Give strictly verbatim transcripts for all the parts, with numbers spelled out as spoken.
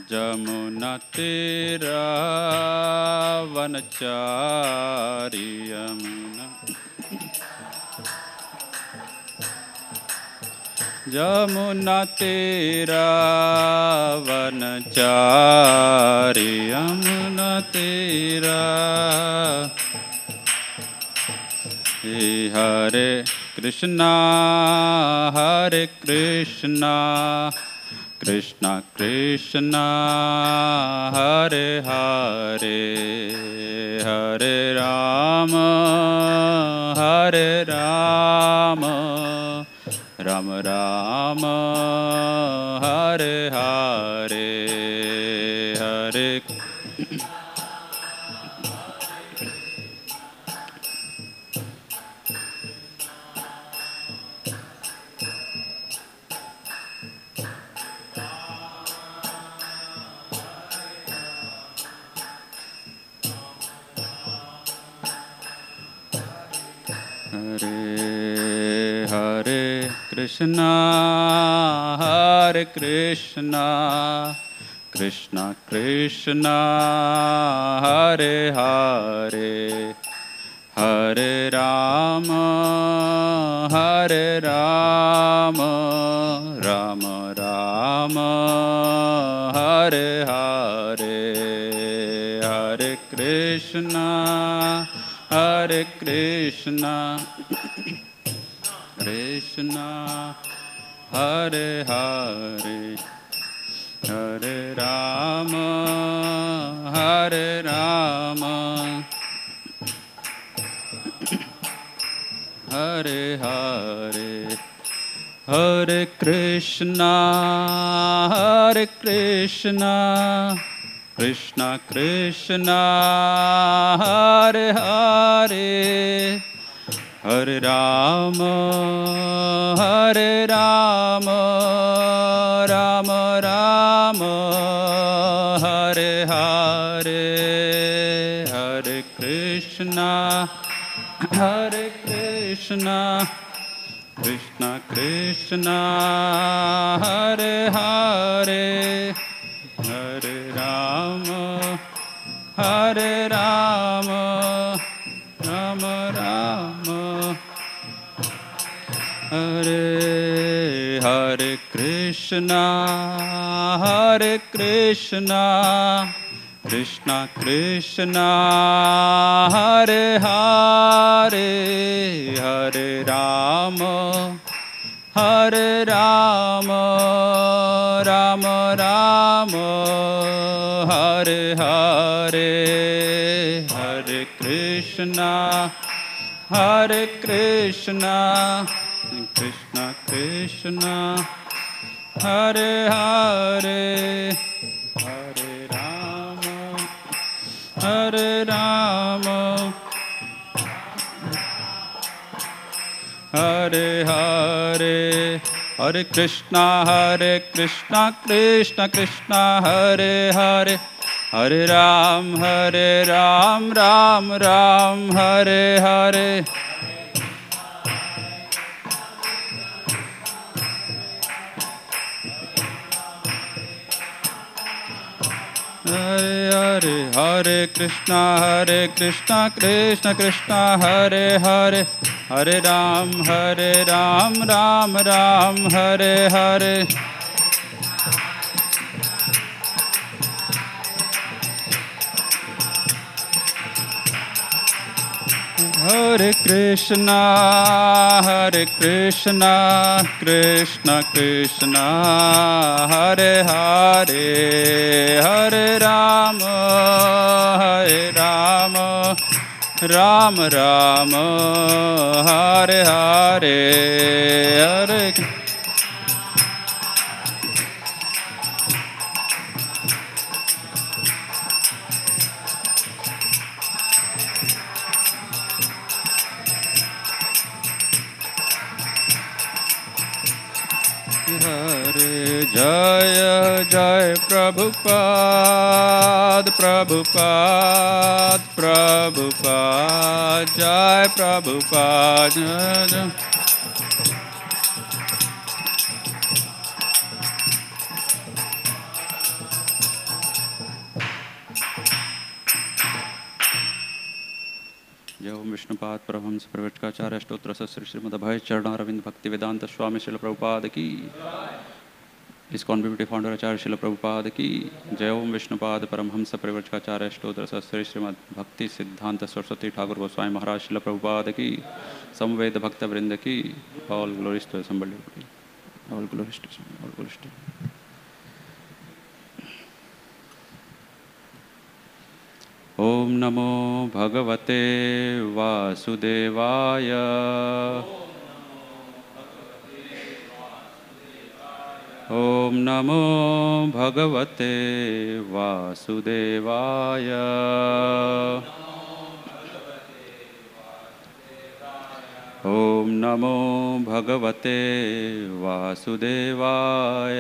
जमुना तेरा वनचारी यमुना जमुना तेरा वनचारी यमुना तेरा हरे कृष्णा हरे कृष्णा कृष्णा कृष्णा हरे हरे हरे राम हरे राम राम राम हरे हरे हरे हरे कृष्णा हरे कृष्णा कृष्णा कृष्णा हरे हरे हरे राम हरे राम राम राम हरे हरे हरे कृष्णा हरे कृष्णा कृष्णा हरे हरे हरे राम हरे राम हरे हरे हरे कृष्णा हरे कृष्णा कृष्णा कृष्णा हरे हरे हरे राम हरे राम राम राम हरे हरे हरे कृष्णा हरे कृष्णा कृष्णा कृष्णा हरे हरे हरे राम हरे राम राम राम हरे हरे कृष्णा हरे कृष्णा कृष्णा कृष्णा हरे हरे हरे राम हरे राम राम राम हरे हरे हरे कृष्णा हरे कृष्णा कृष्णा कृष्णा हरे हरे हरे राम हरे राम हरे हरे हरे कृष्णा हरे कृष्णा कृष्णा कृष्णा हरे हरे हरे राम हरे राम राम राम हरे हरे हरे हरे हरे कृष्णा हरे कृष्णा कृष्णा कृष्णा हरे हरे हरे राम हरे राम राम राम हरे हरे हरे कृष्णा हरे कृष्णा कृष्णा कृष्णा हरे हरे हरे राम हरे राम राम राम हरे हरे हरे हरे जय जय प्रभुपाद प्रभुपाद प्रभुपाद जय प्रभुपाद विष्णुपाद परमहंस प्रवचकाचार्य स्तोत्र श्री श्रीमद अभय चरणारविंद भक्ति वेदांत स्वामी श्रील प्रभुपाद की, ISKCON BBT founder Acharya Srila Prabhupada की जय। ओम विष्णुपाद परमहंस प्रवचकाचार्य स्तोत्र श्री श्रीमद भक्ति सिद्धांत सरस्वती ठाकुर गोस्वामी महाराज श्रील प्रभुपाद की, समवेद भक्त वृंद की। All glories to assembled devotees, all glories to all glories to. ओम नमो भगवते वासुदेवाय। ओम नमो भगवते वासुदेवाय। ओम नमो भगवते वासुदेवाय।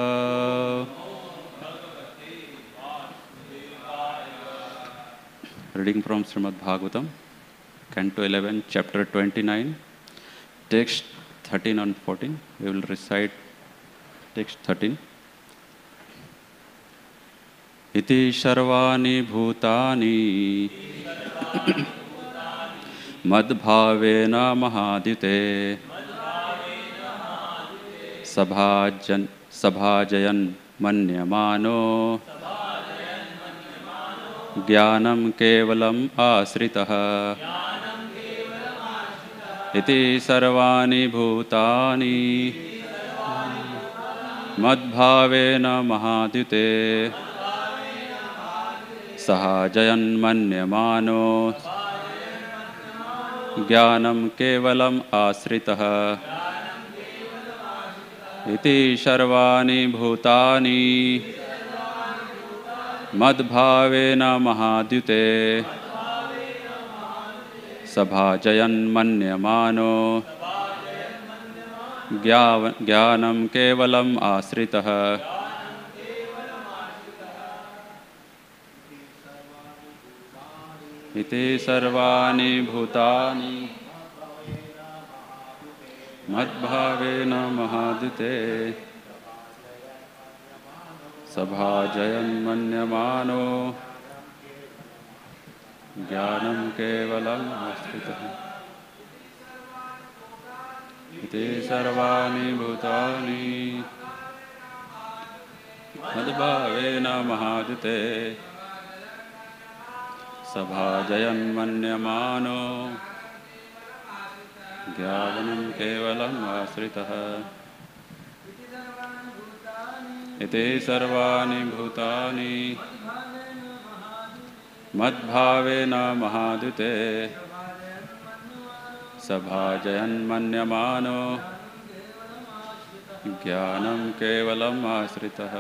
Reading from Srimad Bhagavatam, Canto eleven, Chapter twenty-nine, Text thirteen and fourteen. We will recite Text thirteen. Iti sarvani bhutani madbhavena mahadite sabhajan sabhajayan manyamano ज्ञानम केवलम आश्रितः। इति सर्वाणि भूतानि मद्भावेन महाद्युते सहजयन् मन्यमानो ज्ञानम केवलम आश्रितः। इति सर्वाणि भूतानि मद्भावेन महाद्युते सभाजयन् मन्यमानो ज्ञानं केवलम् आश्रितः। इति सर्वाणि भूतानि मद्भावेन महाद्युते सभाजयन् मन्यमानो ज्ञानं केवलम् आश्रितः। इति सर्वाणि भूतानि मद्भावेन महाद्युते सभाजयन् मन्यमानो ज्ञानं केवलम् आश्रितः। इति सर्वाणि भूतानि मद्भावेन महाद्युते सभाजयन् मन्यमानो ज्ञानं केवलम् आश्रितः।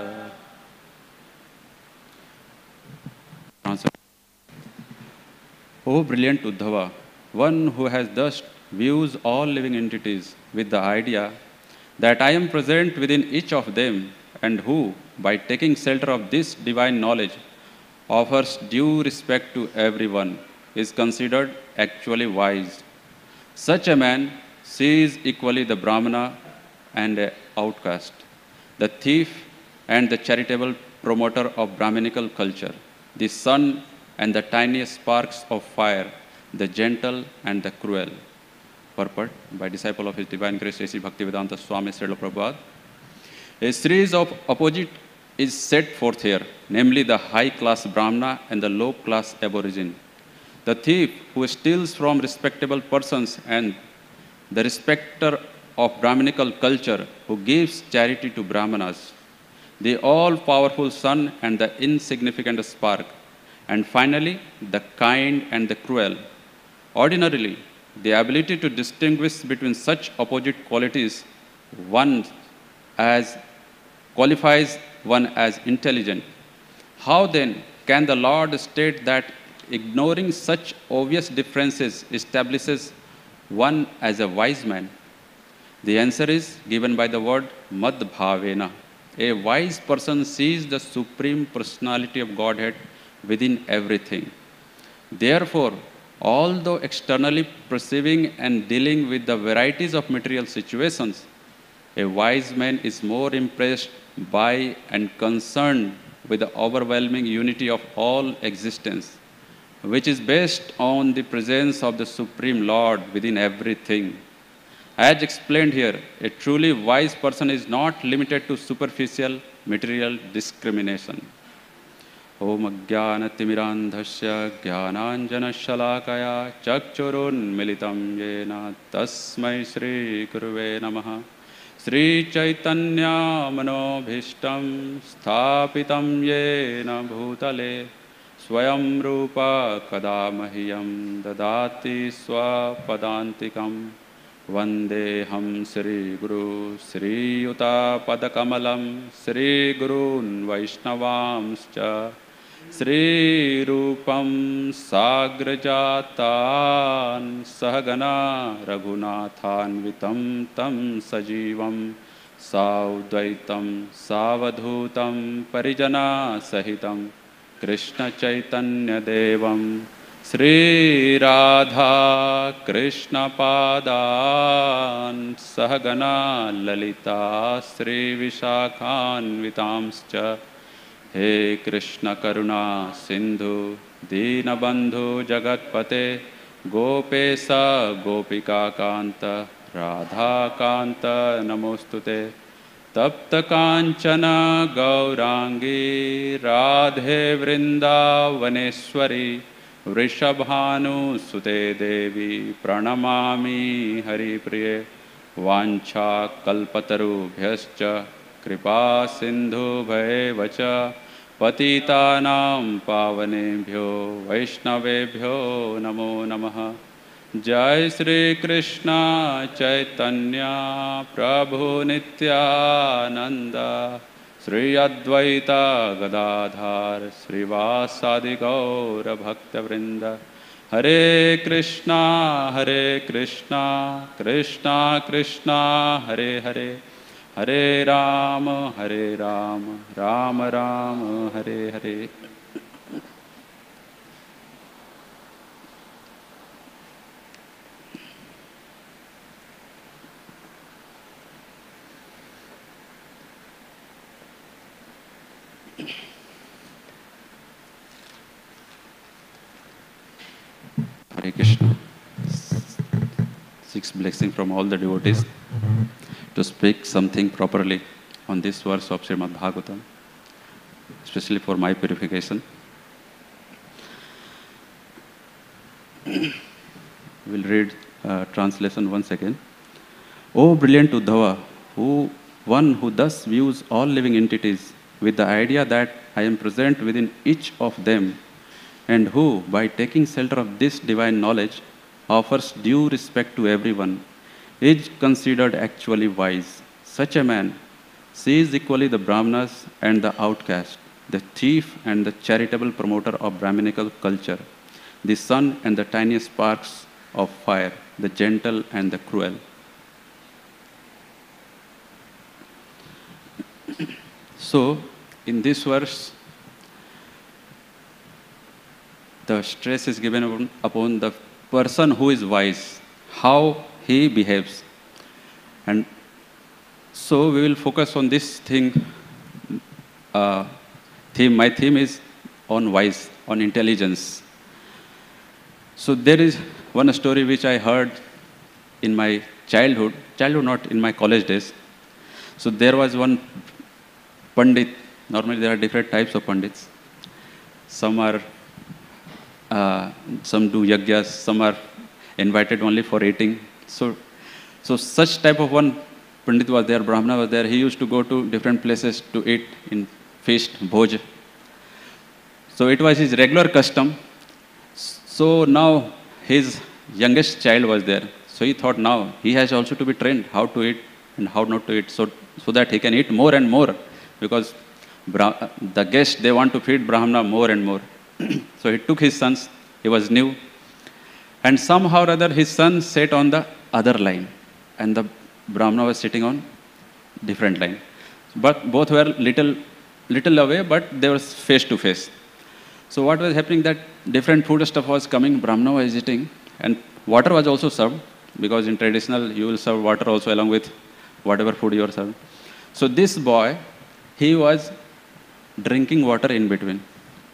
O brilliant Uddhava, one who has thus views all living entities with the idea that I am present within each of them, and who, by taking shelter of this divine knowledge, offers due respect to everyone, is considered actually wise. Such a man sees equally the Brahmana and the outcast, the thief and the charitable promoter of Brahminical culture, the sun and the tiniest sparks of fire, the gentle and the cruel. Purport by disciple of His Divine Grace, Sri Bhaktivedanta Swami Srila Prabhupada. A series of opposite is set forth here, namely the high-class Brahmana and the low-class aborigine. The thief who steals from respectable persons and the respecter of Brahminical culture who gives charity to Brahmanas. The all-powerful sun and the insignificant spark. And finally, the kind and the cruel. Ordinarily, the ability to distinguish between such opposite qualities one as qualifies one as intelligent. How then can the Lord state that ignoring such obvious differences establishes one as a wise man? The answer is given by the word madbhavena. A wise person sees the supreme personality of Godhead within everything. Therefore, although externally perceiving and dealing with the varieties of material situations, a wise man is more impressed by and concerned with the overwhelming unity of all existence. which is based on the presence of the Supreme Lord within everything. As explained here, a truly wise person is not limited to superficial material discrimination. Om Ajnanatimirandhasya Jnananjanashalakaya Chakchurunmilitam Yena Tasmai Shri Guruve Namaha. Sri Chaitanya Manobhishtam Sthapitam Yena Bhutale Swayam Rupa Kadamahyam Dadati Swapadantikam Vandeham Sri Guru Sri Yuta Padakamalam Sri Gurun Vaishnavamscha Sri Rupam Sagrajatan Sahagana Raghunathan Vitam Tam Sajivam Saudvaitam Savadhutam Parijana Sahitam Krishna Chaitanya Devam Sri Radha Krishna Padan Sahagana Lalita Sri Vishakhan Vitamscha He Krishna Karuna Sindhu Dinabandhu Jagatpate Gopesa Gopika Kanta Radha Kanta Namostute Tapta Kanchana Gaurangi Radhe Vrindavaneshwari Vrishabhanu Sute Devi Pranamami Hari Priye Vancha Kalpataru Bhyascha Kripa Sindhu Bhayevacha Patitanam Pavanebhyo Vaishnavebhyo Namo Namaha. Jai Sri Krishna Chaitanya Prabhu Nityananda Sri Advaita Gadadhar Sri Vasadi Gaura Bhakta Vrinda. Hare Krishna Hare Krishna Krishna Krishna Hare Hare Hare Rama Hare Rama Rama Rama Hare Hare. Hare Krishna. Six blessings from all the devotees to speak something properly on this verse of Srimad Bhagavatam, especially for my purification. We'll read uh, translation once again. O brilliant Uddhava, who, one who thus views all living entities with the idea that I am present within each of them, and who, by taking shelter of this divine knowledge, offers due respect to everyone, is considered actually wise. Such a man sees equally the Brahmanas and the outcast, the thief and the charitable promoter of Brahminical culture, the sun and the tiny sparks of fire, the gentle and the cruel. So, in this verse, the stress is given upon, upon the person who is wise, how he behaves. And so we will focus on this thing. Uh, theme. My theme is on wise, on intelligence. So there is one story which I heard in my childhood, childhood not in my college days. So there was one Pandit. Normally there are different types of Pandits. Some are, uh, some do yagyas, some are invited only for eating. So, so such type of one Pandit was there, Brahmana was there. He used to go to different places to eat in feast, bhoj. So it was his regular custom. So now his youngest child was there. So he thought now he has also to be trained how to eat and how not to eat, so, so that he can eat more and more, because Bra- the guests, they want to feed Brahmana more and more. So he took his sons, he was new, and somehow or other his son sat on the other line and the Brahmana was sitting on different line. But both were little, little away, but they were face to face. So what was happening, that different food stuff was coming, Brahmana was eating, and water was also served, because in traditional you will serve water also along with whatever food you are serving. So this boy, he was drinking water in between.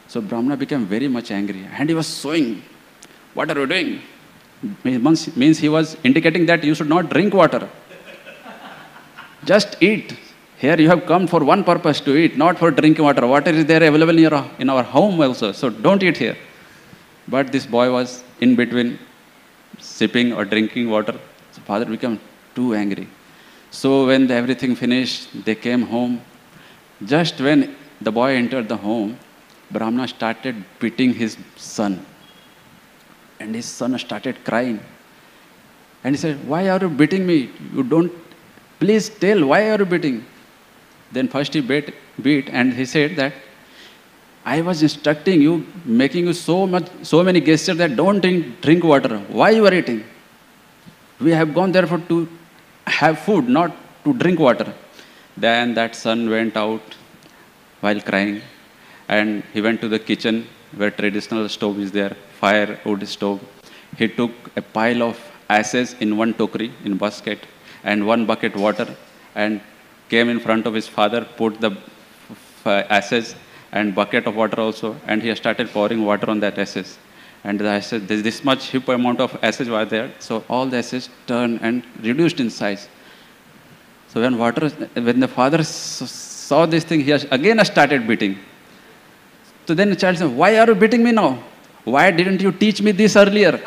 So Brahmana became very much angry and he was showing, what are you doing? Means means he was indicating that you should not drink water. Just eat. Here you have come for one purpose, to eat, not for drinking water. Water is there available in, your, in our home also, so don't eat here. But this boy was in between sipping or drinking water. So father became too angry. So when the, everything finished, they came home. Just when the boy entered the home, Brahmana started beating his son. And his son started crying. And he said, why are you beating me? You don't, please tell, why are you beating? Then first he beat, beat and he said that, I was instructing you, making you so much, so many gestures that don't drink, drink water. Why you are eating? We have gone there for to have food, not to drink water. Then that son went out while crying, and he went to the kitchen where traditional stove is there, firewood stove. He took a pile of ashes in one tokri, in basket, and one bucket water, and came in front of his father, put the ashes and bucket of water also, and he started pouring water on that ashes. And the ashes, this, this much huge amount of ashes were there, so all the ashes turned and reduced in size. So when water, when the father saw this thing, he again started beating. So then the child said, why are you beating me now? Why didn't you teach me this earlier?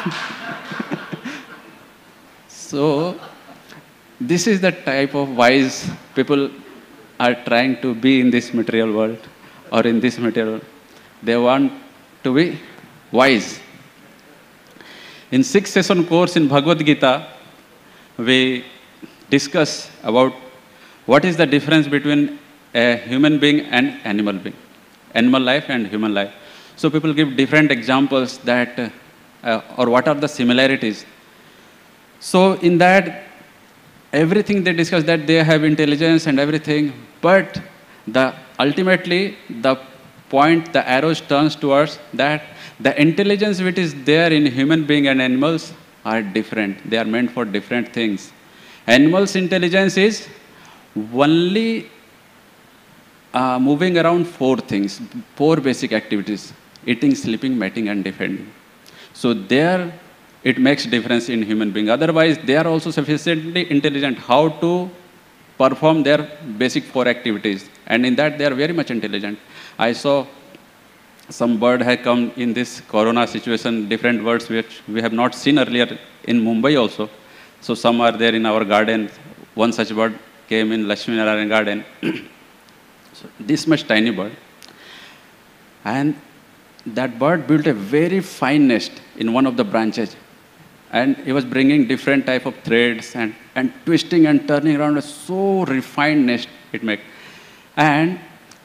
So this is the type of wise people are trying to be in this material world, or in this material. They want to be wise. In six session course in Bhagavad Gita, we discuss about what is the difference between a human being and animal being, animal life and human life. So people give different examples that, uh, or what are the similarities. So in that, everything they discuss that they have intelligence and everything, but the ultimately the point, the arrows turns towards that the intelligence which is there in human being and animals are different. They are meant for different things. Animals' intelligence is only uh, moving around four things, four basic activities: eating, sleeping, mating, and defending. So there it makes difference in human being. Otherwise, they are also sufficiently intelligent how to perform their basic four activities. And in that, they are very much intelligent. I saw some bird had come in this corona situation, different birds which we have not seen earlier in Mumbai also. So some are there in our garden. One such bird came in Lakshmi Narayan garden. So this much tiny bird. And that bird built a very fine nest in one of the branches. And he was bringing different type of threads and, and twisting and turning around a so refined nest it made. And,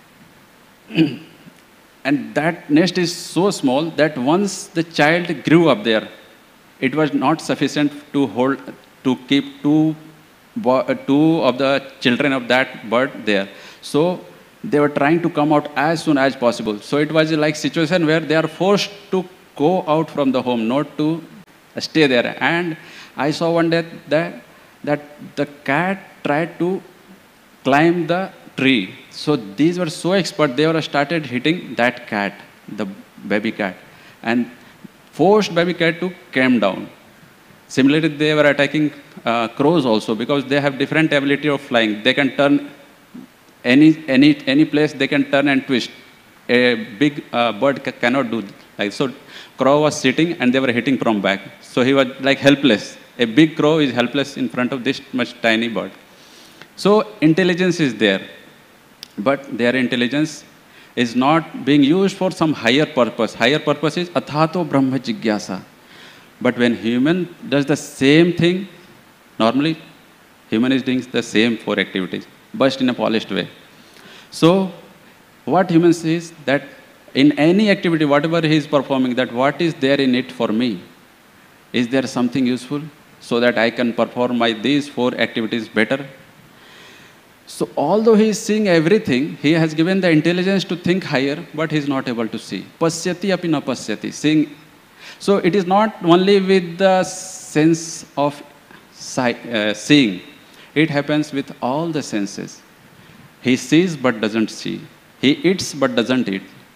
and that nest is so small that once the child grew up there, it was not sufficient to hold, to keep two, two of the children of that bird there. So they were trying to come out as soon as possible. So it was like situation where they are forced to go out from the home, not to stay there. And I saw one day that, that the cat tried to climb the tree. So these were so expert, they were started hitting that cat, the baby cat, and forced baby cat to come down. Similarly, they were attacking uh, crows also, because they have different ability of flying. They can turn any, any, any place, they can turn and twist. A big uh, bird ca cannot do like so. Crow was sitting and they were hitting from back. So he was like helpless. A big crow is helpless in front of this much tiny bird. So intelligence is there, but their intelligence is not being used for some higher purpose. Higher purpose is athato brahma jigyasa. But when human does the same thing, normally human is doing the same four activities, but in a polished way. So what human says that in any activity, whatever he is performing, that what is there in it for me? Is there something useful so that I can perform my these four activities better? So although he is seeing everything, he has given the intelligence to think higher, but he is not able to see. Pasyati api na pasyati, seeing. So it is not only with the sense of sight, uh, seeing. It happens with all the senses. He sees but doesn't see. He eats but doesn't eat.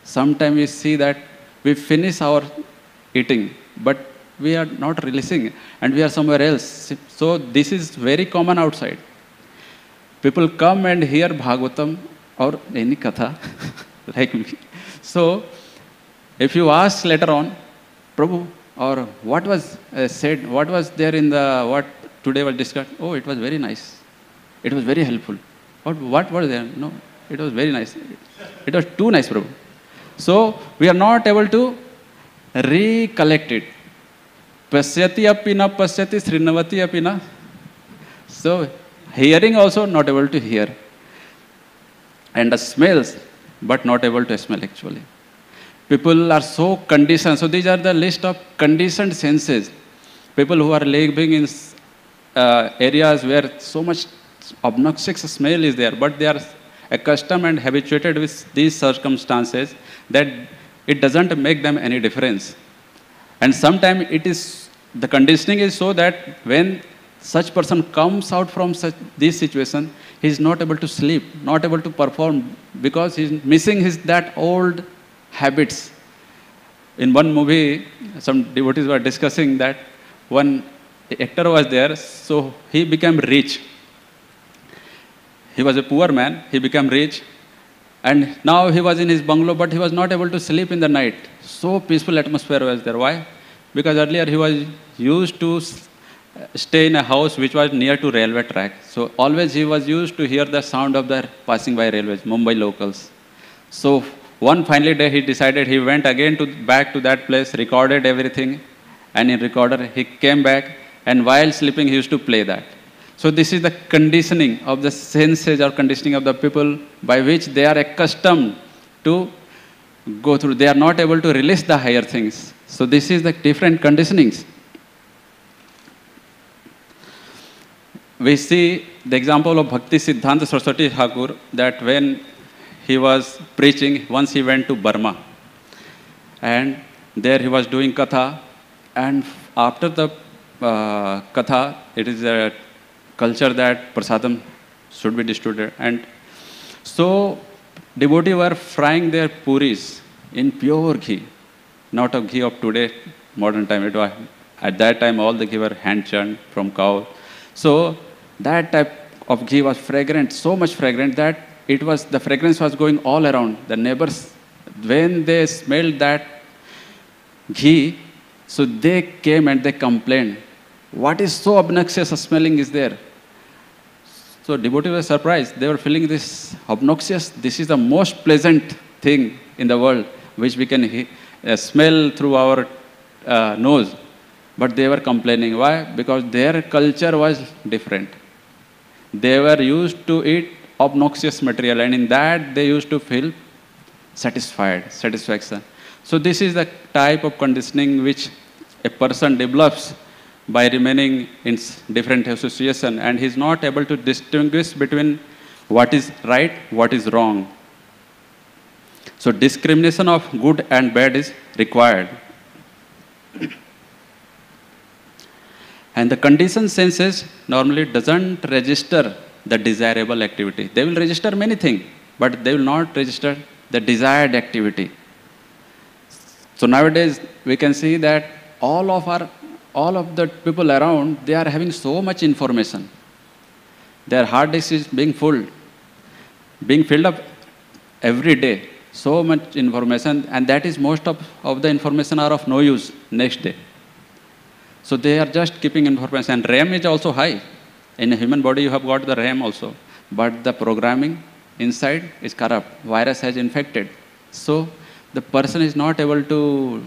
Sometimes we see that we finish our eating, but we are not releasing and we are somewhere else. So this is very common outside. People come and hear Bhagavatam or any katha like me. So if you ask later on, Prabhu, or what was uh, said, what was there in the, what today was discussed? Oh, it was very nice. It was very helpful. What, what was there? No, it was very nice. It was too nice, Prabhu. So we are not able to recollect it. Pasyati api na pasyati srinavati api na. So hearing also not able to hear. And the smells, but not able to smell actually. People are so conditioned. So these are the list of conditioned senses. People who are living in uh, areas where so much obnoxious smell is there, but they are accustomed and habituated with these circumstances that it doesn't make them any difference. And sometimes it is, the conditioning is so that when such person comes out from such this situation, he is not able to sleep, not able to perform, because he is missing his that old habits. In one movie, some devotees were discussing that one actor was there, so he became rich. He was a poor man, he became rich, and now he was in his bungalow, but he was not able to sleep in the night. So peaceful atmosphere was there. Why? Because earlier he was used to stay in a house which was near to railway track. So always he was used to hear the sound of the passing by railways, Mumbai locals. So one finally day he decided, he went again to back to that place, recorded everything, and in recorder he came back, and while sleeping he used to play that. So this is the conditioning of the senses or conditioning of the people by which they are accustomed to go through. They are not able to release the higher things. So this is the different conditionings. We see the example of Bhakti Siddhanta Saraswati Thakur, that when he was preaching, once he went to Burma, and there he was doing katha, and after the uh, katha, it is a culture that prasadam should be distributed, and so devotees were frying their puris in pure ghee, not of ghee of today, modern time. It was, at that time all the ghee were hand churned from cow. So that type of ghee was fragrant, so much fragrant that it was, the fragrance was going all around. The neighbors, when they smelled that ghee, so they came and they complained, what is so obnoxious smelling is there? So devotees were surprised. They were feeling this obnoxious. This is the most pleasant thing in the world, which we can he- uh, smell through our uh, nose. But they were complaining. Why? Because their culture was different. They were used to eat obnoxious material, and in that they used to feel satisfied, satisfaction. So this is the type of conditioning which a person develops by remaining in different association, and he is not able to distinguish between what is right, what is wrong. So discrimination of good and bad is required. And the conditioned senses normally doesn't register the desirable activity. They will register many things, but they will not register the desired activity. So nowadays we can see that all of our, all of the people around, they are having so much information. Their hard disk is being full, being filled up every day. So much information, and that is most of, of the information are of no use next day. So they are just keeping information. And RAM is also high. In a human body, you have got the RAM also. But the programming inside is corrupt. Virus has infected. So the person is not able to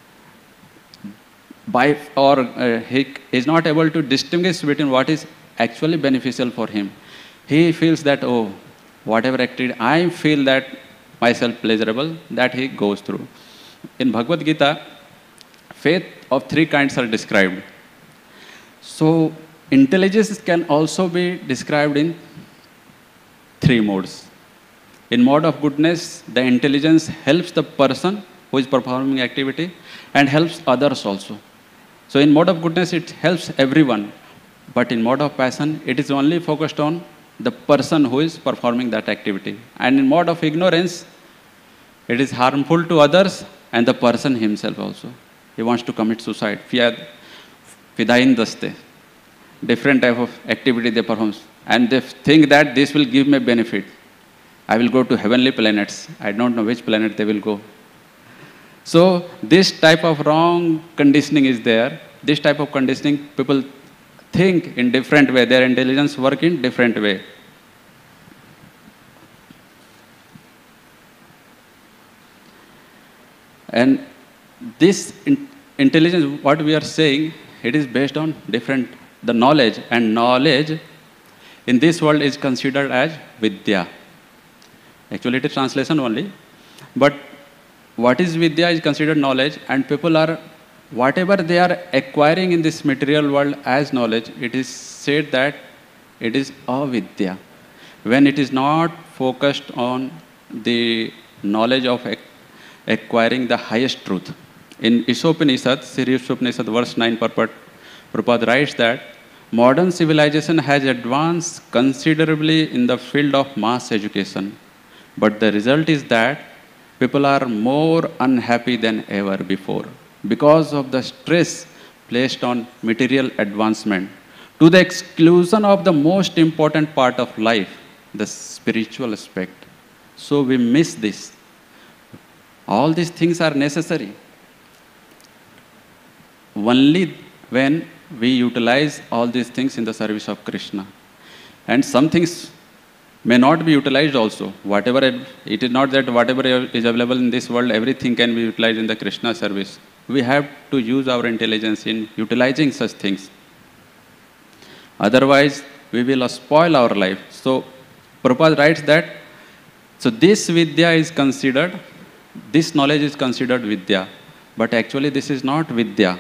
buy, or uh, he is not able to distinguish between what is actually beneficial for him. He feels that, oh, whatever activity, I feel that myself pleasurable, that he goes through. In Bhagavad Gita, faith of three kinds are described. So intelligence can also be described in three modes. In mode of goodness, the intelligence helps the person who is performing activity and helps others also. So in mode of goodness, it helps everyone. But in mode of passion, it is only focused on the person who is performing that activity. And in mode of ignorance, It is harmful to others and the person himself also. He wants to commit suicide. Fiad, fidain daste. Different type of activity they perform. And they think that this will give me benefit. I will go to heavenly planets. I don't know which planet they will go. So this type of wrong conditioning is there. This type of conditioning, people think in different way. Their intelligence work in different way. And this in intelligence, what we are saying, it is based on different, the knowledge. And knowledge in this world is considered as Vidya. Actually, it is translation only. But what is Vidya is considered knowledge, and people are, whatever they are acquiring in this material world as knowledge, it is said that it is avidya. When it is not focused on the knowledge of acquiring the highest truth. In Isopanishad, Sri Isopanishad, verse nine, Prabhupada writes that modern civilization has advanced considerably in the field of mass education. But the result is that people are more unhappy than ever before because of the stress placed on material advancement to the exclusion of the most important part of life, the spiritual aspect. So we miss this. All these things are necessary. Only when we utilize all these things in the service of Krishna. And some things may not be utilized also. Whatever, it is not that whatever is available in this world, everything can be utilized in the Krishna service. We have to use our intelligence in utilizing such things. Otherwise, we will spoil our life. So, Prabhupada writes that, so this Vidya is considered, this knowledge is considered Vidya. But actually, this is not Vidya.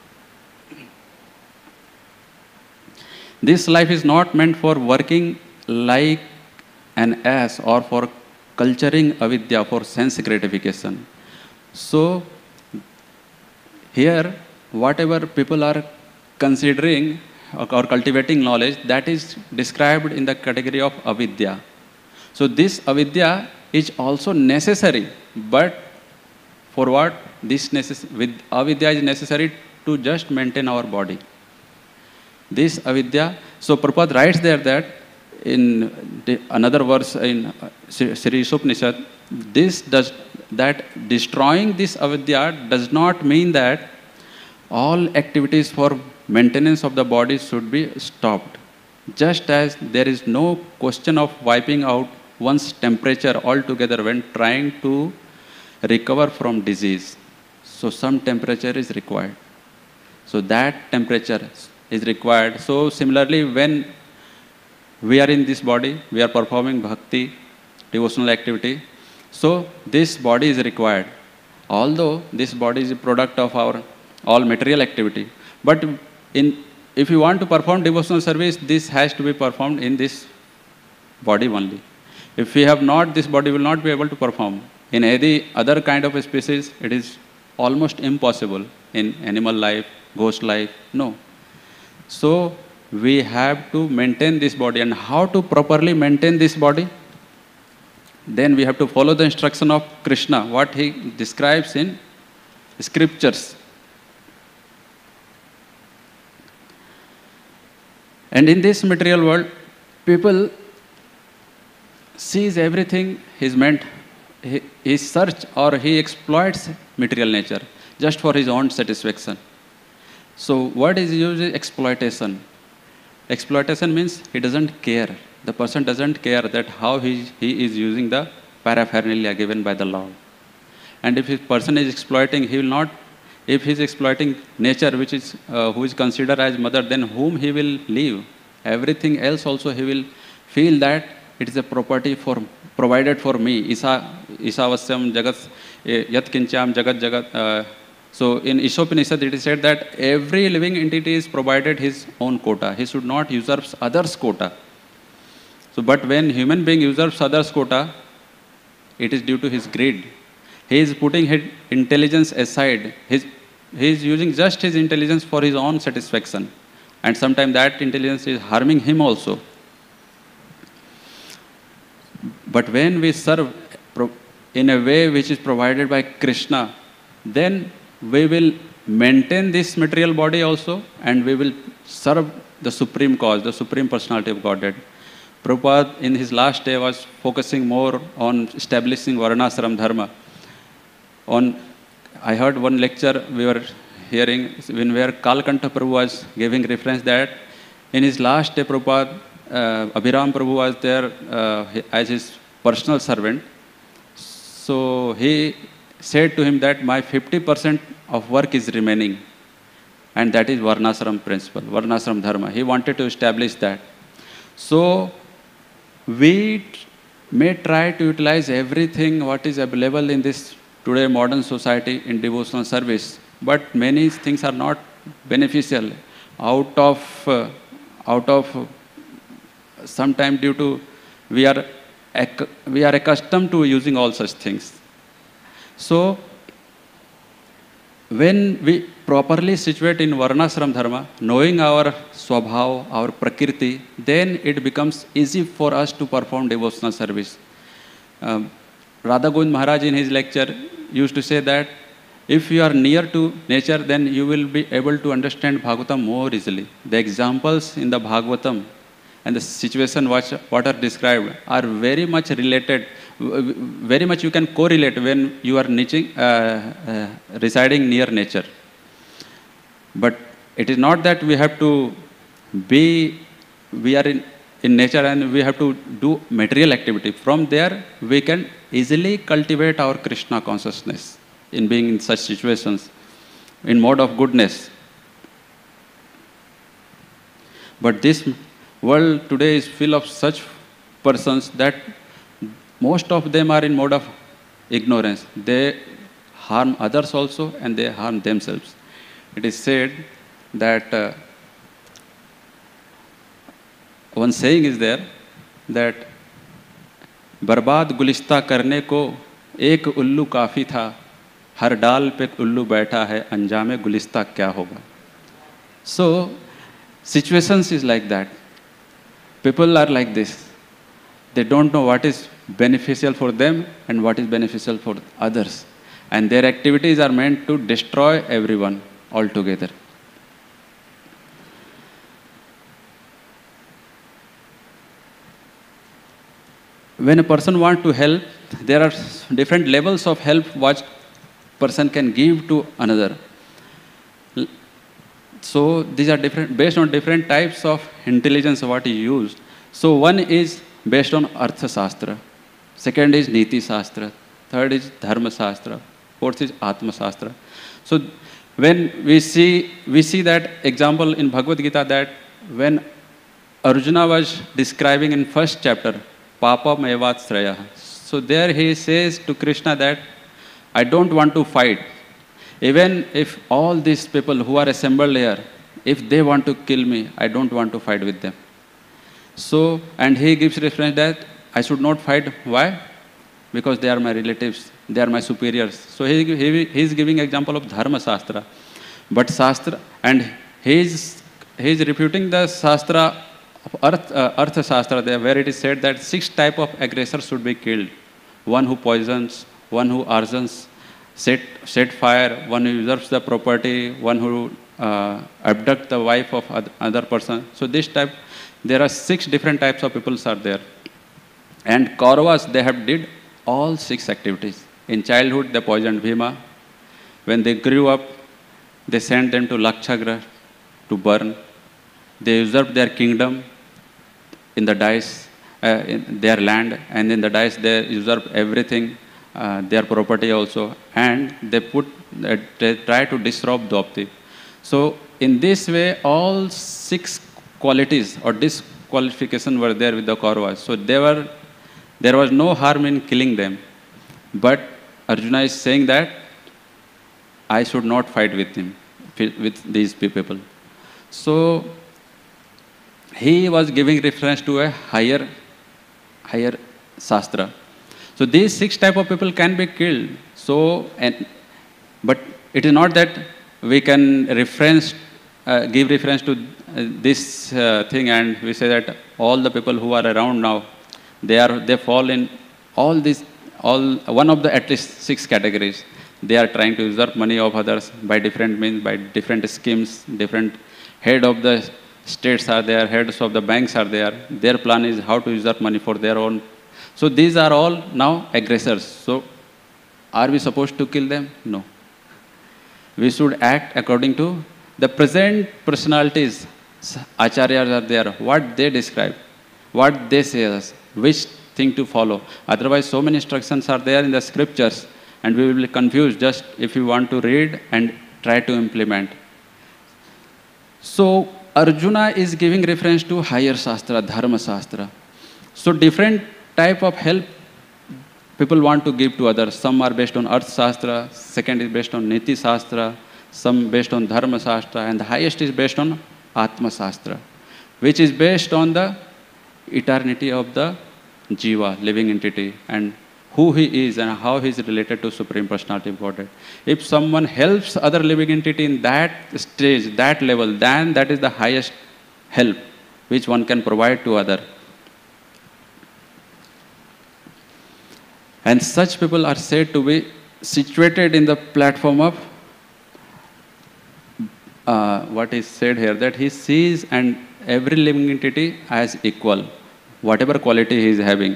This life is not meant for working like an ass or for culturing avidya, for sense gratification. So, here, whatever people are considering or cultivating knowledge, that is described in the category of avidya. So, this avidya is also necessary, but for what? This necess- with avidya is necessary to just maintain our body. This avidya, so Prabhupada writes there that in the, another verse in uh, Sri Isopanishad, this does, that destroying this avidya does not mean that all activities for maintenance of the body should be stopped. Just as there is no question of wiping out one's temperature altogether when trying to recover from disease. So some temperature is required. So that temperature is required. So similarly, when we are in this body, we are performing bhakti, devotional activity. So this body is required. Although this body is a product of our all material activity. But in, if you want to perform devotional service, this has to be performed in this body only. If we have not, this body will not be able to perform. In any other kind of a species, it is almost impossible. In animal life, ghost life, no. So, we have to maintain this body. And how to properly maintain this body? Then we have to follow the instruction of Krishna, what he describes in scriptures. And in this material world, people sees everything is meant, he, he search or he exploits material nature just for his own satisfaction. So what is usually exploitation? Exploitation means he doesn't care. The person doesn't care that how he, he is using the paraphernalia given by the law. And if his person is exploiting, he will not, if he is exploiting nature, which is, uh, who is considered as mother, then whom he will leave? Everything else also he will feel that it is a property for, provided for me. Isa, isa vasyam jagat, yat kincham jagat jagat. Uh, So in Isopanishad it is said that every living entity is provided his own quota. He should not usurp others' quota. So but when human being usurps others' quota, it is due to his greed. He is putting his intelligence aside. His, he is using just his intelligence for his own satisfaction. And sometimes that intelligence is harming him also. But when we serve in a way which is provided by Krishna, then we will maintain this material body also, and we will serve the supreme cause, the supreme personality of Godhead. Prabhupada, in his last day, was focusing more on establishing Varnashram Dharma. On, I heard one lecture we were hearing, when where Kalkanta Prabhu was giving reference that in his last day, Prabhupada, uh, Abhiram Prabhu was there uh, as his personal servant. So he said to him that my fifty percent of work is remaining, and that is Varnashram principle, Varnashram Dharma. He wanted to establish that. So we may try to utilize everything what is available in this today modern society in devotional service, but many things are not beneficial out of uh, out of uh, sometime due to we are ac- we are accustomed to using all such things. So when we properly situate in Varnashram Dharma, knowing our swabhav, our prakriti, then it becomes easy for us to perform devotional service. Um, Radha Govind Maharaj in his lecture used to say that if you are near to nature, then you will be able to understand Bhagavatam more easily. The examples in the Bhagavatam and the situation what, what are described are very much related, very much you can correlate when you are niching, uh, uh, residing near nature. But it is not that we have to be, we are in, in nature and we have to do material activity. From there, we can easily cultivate our Krishna consciousness in being in such situations, in mode of goodness. But this world today is full of such persons that most of them are in mode of ignorance. They harm others also and they harm themselves. It is said that uh, one saying is there that बर्बाद गुलिस्ता करने को एक उल्लू काफ़ी था, हर डाल पे उल्लू बैठा है, अंजामे गुलिस्ता क्या होगा. So situations is like that. People are like this. They don't know what is beneficial for them and what is beneficial for others. And their activities are meant to destroy everyone altogether. When a person wants to help, there are different levels of help what person can give to another. So these are different, based on different types of intelligence what is used. So one is based on Artha Shastra, second is Niti Shastra, third is Dharma Shastra, fourth is Atma Shastra. So when we see, we see that example in Bhagavad Gita that when Arjuna was describing in first chapter, Papa Mevat Sraya. So there he says to Krishna that I don't want to fight. Even if all these people who are assembled here, if they want to kill me, I don't want to fight with them. So, and he gives reference that I should not fight. Why? Because they are my relatives, they are my superiors. So he, he, he is giving example of Dharma Shastra. But Shastra, and he is, he is refuting the Shastra of Arth, uh, Artha Shastra there, where it is said that six type of aggressors should be killed. One who poisons, one who arsons, set, set fire, one who usurps the property, one who uh, abduct the wife of other person. So this type, there are six different types of people are there. And Kauravas, they have did all six activities. In childhood, they poisoned Bhima. When they grew up, they sent them to Lakshagra to burn. They usurped their kingdom in the dice, uh, in their land, and in the dice they usurped everything, uh, their property also, and they put, uh, they try to disrobe Draupadi. So in this way, all six qualities or disqualification were there with the Kauravas. So they were, there was no harm in killing them. But Arjuna is saying that I should not fight with him, with these people. So he was giving reference to a higher, higher Shastra. So these six type of people can be killed. So, and, but it is not that we can reference, uh, give reference to uh, this uh, thing and we say that all the people who are around now, they are, they fall in all these all one of the at least six categories. They are trying to usurp money of others by different means, by different schemes. Different head of the states are there, heads of the banks are there. Their plan is how to usurp money for their own. So these are all now aggressors. So are we supposed to kill them? No. We should act according to the present personalities. Acharyas are there, what they describe, what they say us, which thing to follow. Otherwise, so many instructions are there in the scriptures, and we will be confused just if we want to read and try to implement. So Arjuna is giving reference to higher Shastra, Dharma Shastra. So different type of help people want to give to others. Some are based on Arth Shastra, second is based on Niti Shastra, some based on Dharma Shastra, and the highest is based on Atma Shastra, which is based on the eternity of the Jiva, living entity, and who he is and how he is related to Supreme Personality of Godhead. If someone helps other living entity in that stage, that level, then that is the highest help which one can provide to other. And such people are said to be situated in the platform of uh, what is said here, that he sees and every living entity as equal, whatever quality he is having.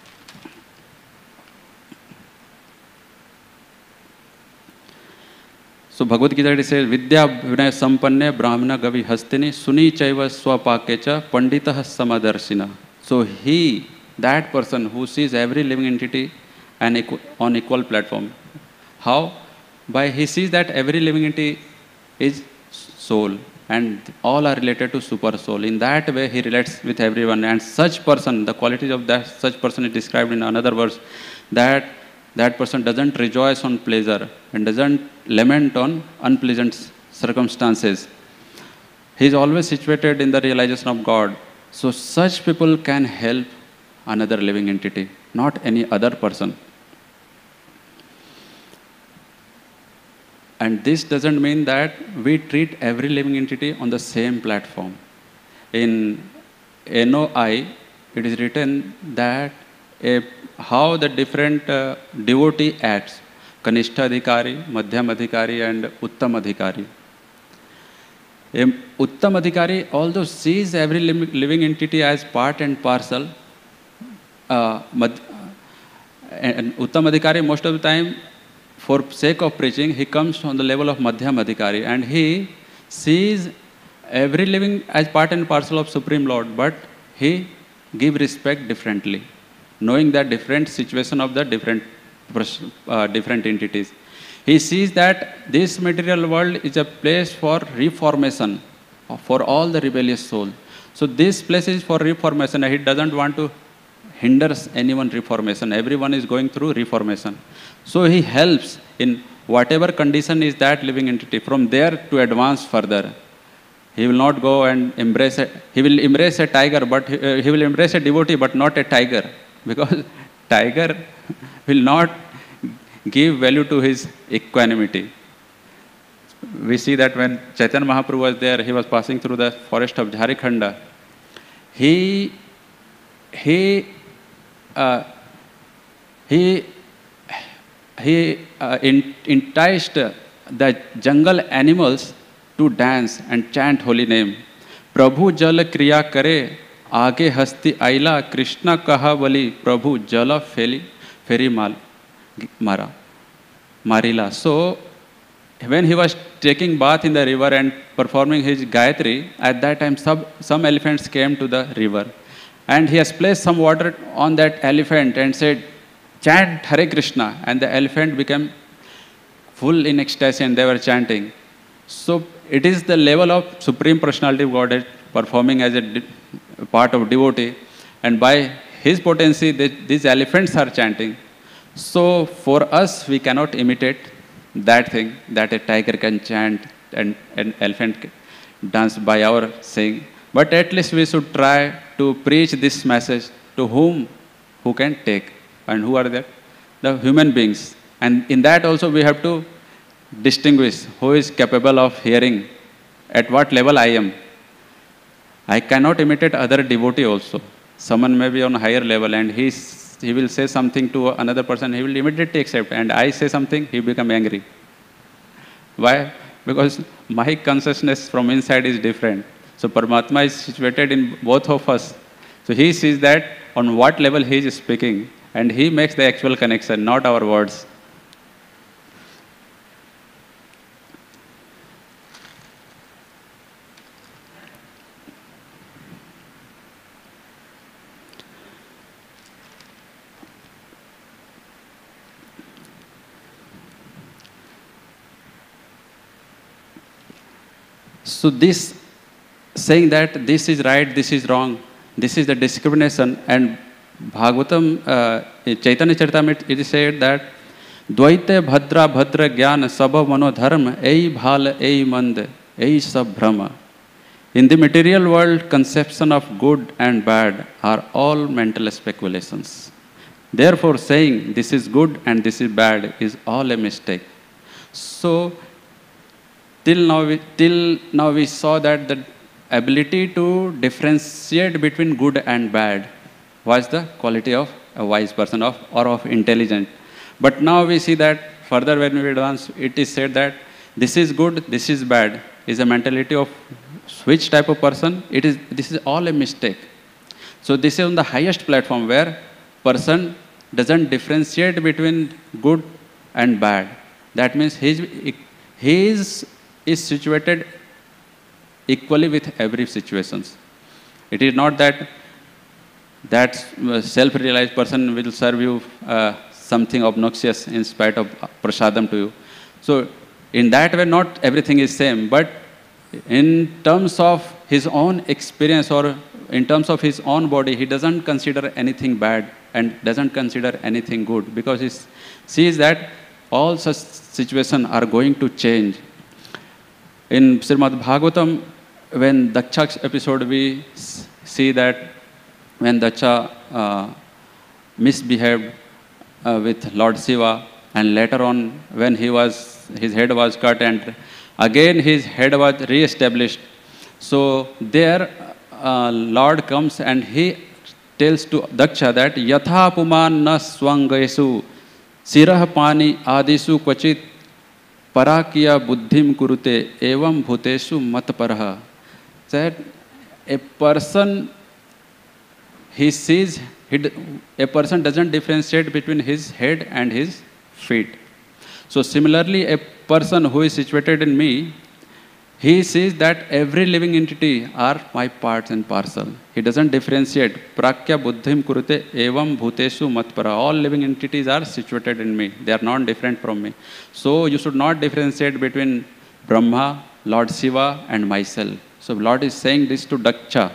So Bhagavad Gita says, Vidya Vinay Sampanne Brahmana Gavi Hastini Suni Chaiva Swapakecha Panditah Samadarshina. So he, that person who sees every living entity and equal, on equal platform. How? By he sees that every living entity is soul and all are related to super soul. In that way he relates with everyone, and such person, the qualities of that such person is described in another verse, that that person doesn't rejoice on pleasure and doesn't lament on unpleasant circumstances. He is always situated in the realization of God. So such people can help another living entity, not any other person. And this doesn't mean that we treat every living entity on the same platform. In N O I, it is written that a, how the different uh, devotee acts, Kanishta Adhikari, Madhyam Adhikari and Uttam Adhikari. A Uttam Adhikari although sees every living entity as part and parcel, uh, and Uttam Adhikari most of the time, for sake of preaching, he comes on the level of Madhyam Adhikari, and he sees every living as part and parcel of Supreme Lord, but he gives respect differently, knowing the different situation of the different, uh, different entities. He sees that this material world is a place for reformation for all the rebellious soul. So this place is for reformation, and he doesn't want to hinder anyone reformation. Everyone is going through reformation. So he helps in whatever condition is that living entity, from there to advance further. He will not go and embrace a, he will embrace a tiger, but he, uh, he will embrace a devotee, but not a tiger, because tiger will not give value to his equanimity. We see that when Chaitanya Mahaprabhu was there, he was passing through the forest of Jharikhanda. He, he, uh, he, he uh, in, enticed the jungle animals to dance and chant holy name. Prabhu jal kriya kare, aage hasti aila, Krishna kaha vali, Prabhu jala feli, feri mal, mara, marila. So, when he was taking bath in the river and performing his Gayatri, at that time some, some elephants came to the river. And he has placed some water on that elephant and said, chant Hare Krishna. And the elephant became full in ecstasy and they were chanting. So it is the level of Supreme Personality of Godhead performing as a de- part of devotee. And by his potency, they, these elephants are chanting. So for us, we cannot imitate that thing, that a tiger can chant and an elephant can dance by our saying. But at least we should try to preach this message to whom, who can take. And who are that? The human beings. And in that also we have to distinguish who is capable of hearing, at what level I am. I cannot imitate other devotee also. Someone may be on a higher level and he is he will say something to another person, he will immediately accept. And I say something, he become angry. Why? Because my consciousness from inside is different. So Paramatma is situated in both of us. So he sees that on what level he is speaking, and he makes the actual connection, not our words. So this saying that this is right, this is wrong, this is the discrimination. And Bhagavatam, uh, Chaitanya Charitamrita, it is said that Dvaite bhadra bhadra jnana sabha mano dharma ei bhal ei mand ei sab brahma. In the material world, conception of good and bad are all mental speculations. Therefore, saying this is good and this is bad is all a mistake. So, till now, we, till now we saw that the ability to differentiate between good and bad was the quality of a wise person of, or of intelligent. But now we see that further when we advance, it is said that this is good, this is bad, is a mentality of which type of person? It is, this is all a mistake. So this is on the highest platform where person doesn't differentiate between good and bad. That means he is, he is, is situated equally with every situations. It is not that that self-realized person will serve you uh, something obnoxious in spite of prasadam to you. So in that way, not everything is same, but in terms of his own experience or in terms of his own body, he doesn't consider anything bad and doesn't consider anything good, because he sees that all such situations are going to change. In Srimad Bhagavatam, when Daksha's episode, we see that when Daksha uh, misbehaved uh, with Lord Shiva, and later on when he was, his head was cut and again his head was re-established. So there uh, Lord comes and he tells to Daksha that Yatha puman na swangayesu sirah pani adisu kvachit parakya buddhim kurute evam bhutesu matparah. That a person, he sees, he, a person doesn't differentiate between his head and his feet. So similarly, a person who is situated in me, he sees that every living entity are my parts and parcel. He doesn't differentiate. Prakya buddhim kurute evam bhutesu matpara. All living entities are situated in me. They are not different from me. So you should not differentiate between Brahma, Lord Shiva and myself. So Lord is saying this to Daksha.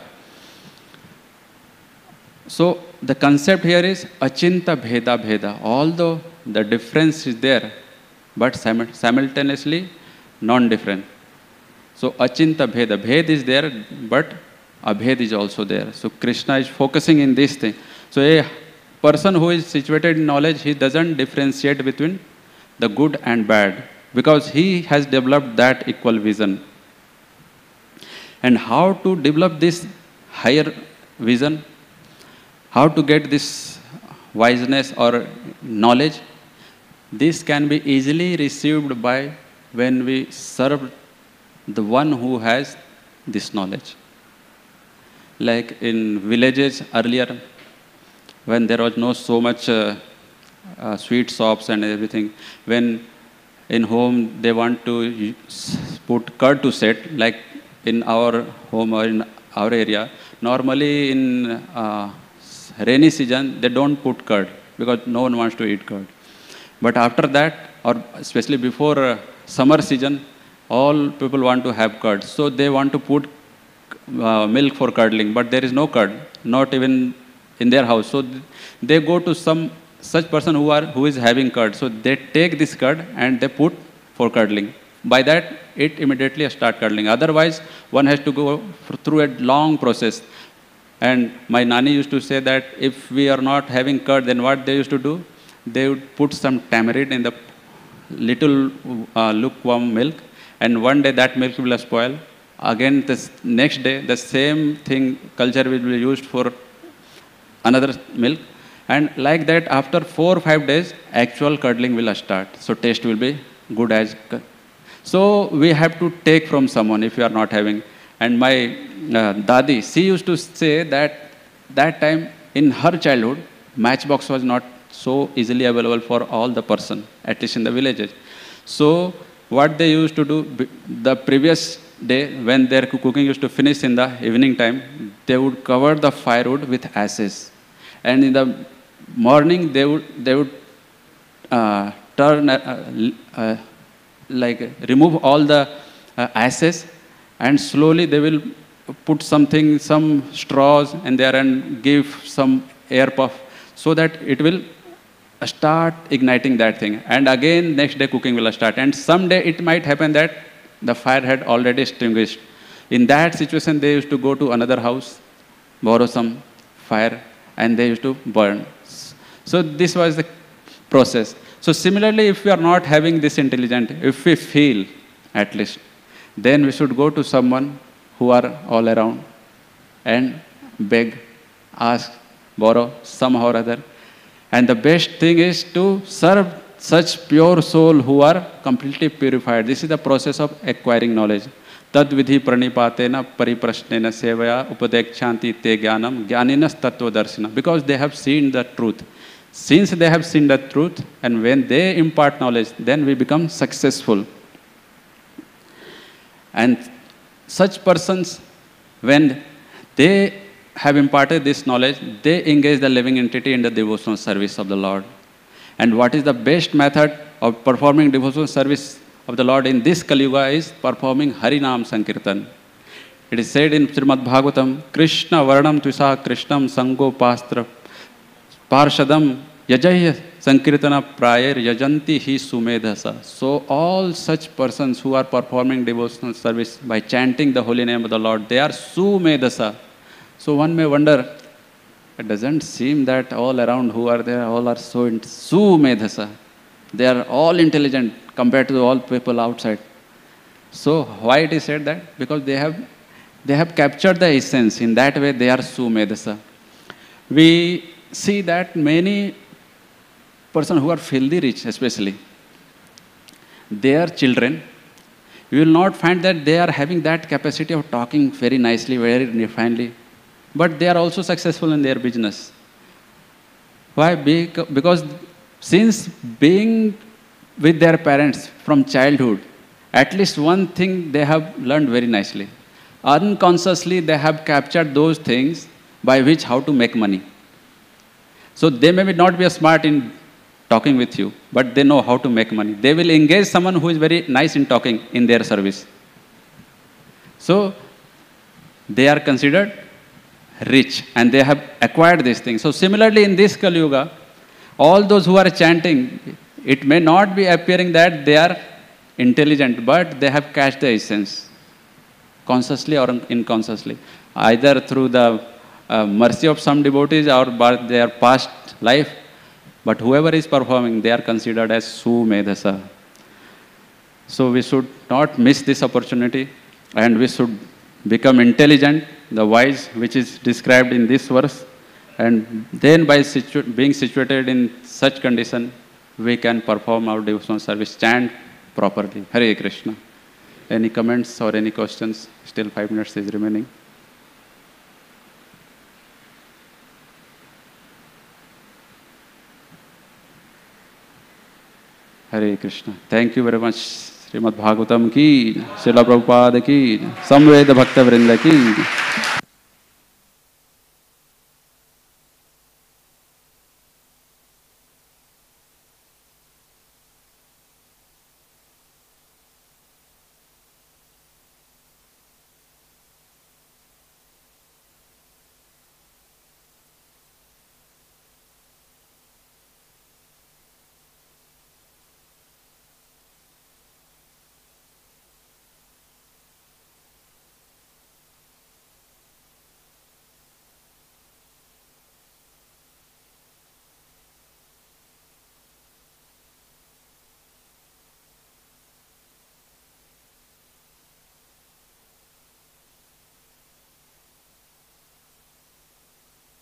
So the concept here is achinta bheda bheda. Although the difference is there, but simultaneously non-different. So achinta bheda. Bhed is there, but abhed is also there. So Krishna is focusing in this thing. So a person who is situated in knowledge, he doesn't differentiate between the good and bad, because he has developed that equal vision. And how to develop this higher vision? How to get this wiseness or knowledge? This can be easily received by when we serve the one who has this knowledge. Like in villages earlier, when there was no so much uh, uh, sweet shops and everything, when in home they want to put curd to set, like in our home or in our area, normally in uh, rainy season, they don't put curd because no one wants to eat curd. But after that, or especially before uh, summer season, all people want to have curd. So they want to put uh, milk for curdling, but there is no curd, not even in their house. So th they go to some such person who are who is having curd. So they take this curd and they put for curdling. By that, it immediately start curdling. Otherwise, one has to go through a long process. And my nani used to say that if we are not having curd, then what they used to do? They would put some tamarind in the little uh, lukewarm milk, and one day that milk will spoil. Again, the next day, the same thing, culture will be used for another milk, And like that, after four or five days, actual curdling will start. So taste will be good as. So we have to take from someone if you are not having. And my uh, dadi, she used to say that that time in her childhood, matchbox was not so easily available for all the person, at least in the villages. So what they used to do, the previous day when their cooking used to finish in the evening time, they would cover the firewood with ashes. And in the morning, they would, they would uh, turn, uh, uh, like remove all the uh, ashes, and slowly they will put something, some straws in there and give some air puff so that it will start igniting that thing. And again, next day cooking will start. And someday it might happen that the fire had already extinguished. In that situation, they used to go to another house, borrow some fire, and they used to burn. So this was the process. So similarly, if we are not having this intelligence, if we feel at least, then we should go to someone who are all around and beg, ask, borrow, somehow or other. And the best thing is to serve such pure soul who are completely purified. This is the process of acquiring knowledge. Tad vidhi pranipatena pariprashnena sevaya upadekchanti te jnanam jnaninas tattva darshana. Because they have seen the truth. Since they have seen the truth, and when they impart knowledge, then we become successful. And such persons, when they have imparted this knowledge, they engage the living entity in the devotional service of the Lord. And what is the best method of performing devotional service of the Lord in this Kali Yuga is performing Harinam Sankirtan. It is said in Srimad Bhagavatam, Krishna Varnam Tvisa Krishnam Sango Pastra Parshadam Yajaya Sankirtana Prayer Yajanti Hi Sumedhasa. So all such persons who are performing devotional service by chanting the holy name of the Lord, they are Sumedhasa. So one may wonder, it doesn't seem that all around who are there, all are so Sumedhasa. They are all intelligent compared to all people outside. So why it is said that? Because they have, they have captured the essence. In that way, they are Sumedhasa. We see that many persons who are filthy rich, especially, their children, you will not find that they are having that capacity of talking very nicely, very refinedly, but they are also successful in their business. Why? Because since being with their parents from childhood, at least one thing they have learned very nicely. Unconsciously, they have captured those things by which how to make money. So they may not be smart in talking with you, but they know how to make money. They will engage someone who is very nice in talking in their service. So they are considered rich and they have acquired these things. So similarly in this Kali Yuga, all those who are chanting, it may not be appearing that they are intelligent, but they have catched the essence, consciously or unconsciously, either through the uh, mercy of some devotees or by their past life. But whoever is performing, they are considered as Sumedhasa. So we should not miss this opportunity, and we should become intelligent, the wise, which is described in this verse. And then by situ being situated in such condition, we can perform our devotional service, chant properly. Hare Krishna. Any comments or any questions? Still five minutes is remaining. Hare Krishna. Thank you very much. Srimad Bhagavatam ki, Srila Prabhupada ki, Samveda Bhakta Vrinda ki.